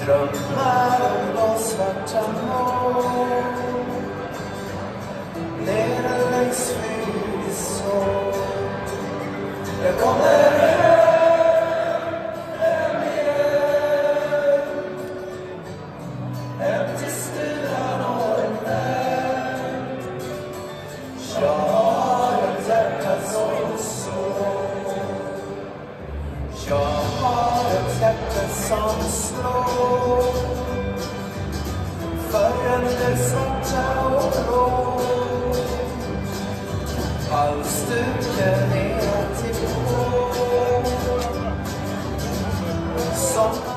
drömmar och svarta moln nere längs Fyrisån. Jag kommer hem igen, hem till stugan och en vän. Jag har ett hjärta som slår, jag har ett hjärta som slår för det svarta och blå. Halsduken är till blå som